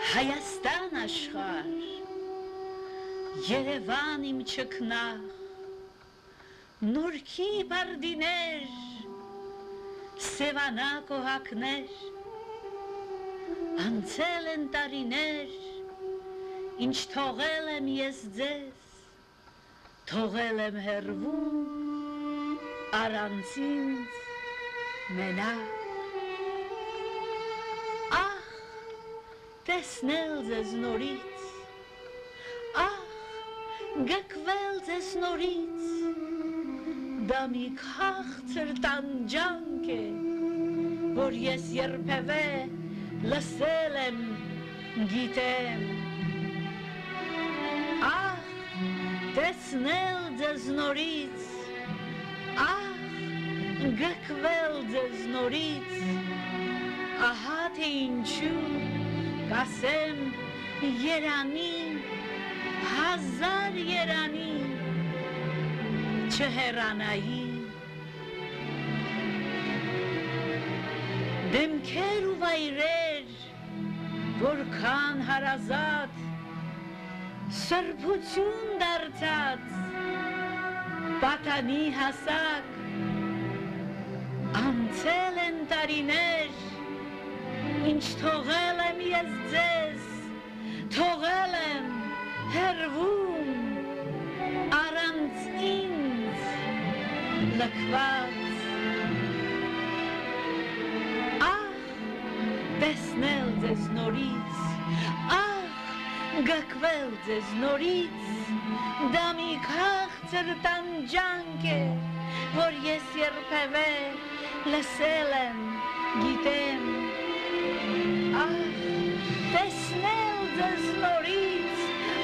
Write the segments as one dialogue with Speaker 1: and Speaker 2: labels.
Speaker 1: Հայաստան աշխարհ, Երևան իմ չքնաղ, Նորքի բարդիներ, Սևանակ օհակներ, Անցել են տարիներ, Ինչ թողել եմ ես ձեզ, Թողել եմ հեռվում, Առանց ինձ մենակ։ Տեսնել ձեզ նորից, գկվել ձեզ նորից, դա մի քաղցր տանջանք է, որ ես երբևէ լսել եմ, գիտեմ։ Տեսնել ձեզ նորից, գկվել ձեզ նորից, ահա թե ինչու կասեմ երանի, հազար երանի, չհեռանայի։ Դեմքեր ու վայրեր, որքան հարազատ, սրբություն դարձած, պատանի հասակ, անցել են տարիներ, Ինչ թողել եմ ես ձեզ, թողել եմ հեռվում, առանց ինձ լքված։ Տեսնել ձեզ նորից, գկվել ձեզ նորից, դա մի քաղցր տանջանք է, որ ես երբևէ լսել եմ, գիտեմ։ Տեսնել ձեզ նորից,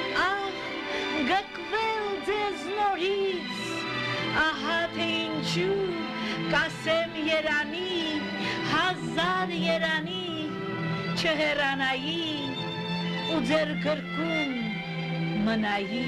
Speaker 1: գկվել ձեզ նորից, ահա թե ինչու կասեմ երանի, հազար երանի, չհեռանայի ու ձեր գրկում մնայի։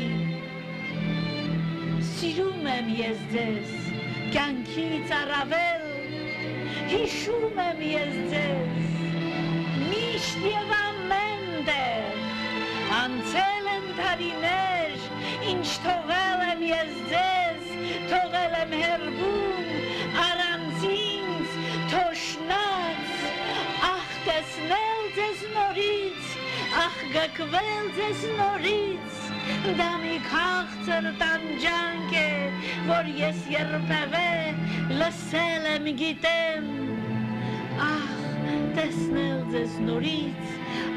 Speaker 1: Սիրում եմ ես ձեզ, կյանքից առավել, հիշում եմ ես ձեզ, Միշտ և ամենտեղ, անցել են տարիներ, Ինչ թողել եմ ես ձեզ, թողել եմ հեռվում, Առանց ինձ թոշնած, տեսնել ձեզ նորից, գկվել ձեզ նորից, դա մի քաղցր տանջանք է, որ ես երբևէ լսել եմ, գիտեմ, տեսնել ձեզ նորից,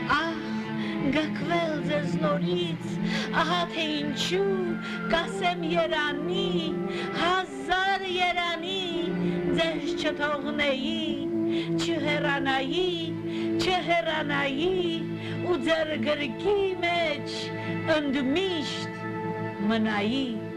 Speaker 1: գկվել ձեզ նորից, ահա թե ինչու կասեմ երանի, հազար երանի, ձեզ չթողնեի, չհեռանայի ու ձեր գրկի մեջ ընդմիշտ մնայի։